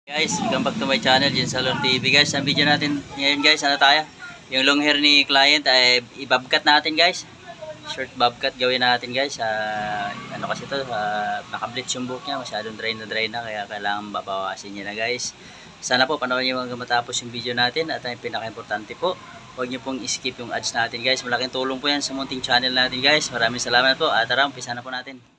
Guys, welcome back to my channel, Jin Salon TV guys. Ang video natin ngayon guys, ano tayo? Yung long hair ni client ay ibabkat natin guys. Short bobcat gawin natin guys. Ano kasi to, naka-bleach yung buhok niya, masyadong dry na kaya kailangan babawasin niya na guys. Sana po panoorin niyo hanggang matapos yung video natin at ang pinaka-importante po, huwag niyo pong skip yung ads natin guys. Malaking tulong po yan sa munting channel natin guys. Maraming salamat po at tara, umpisa na po natin.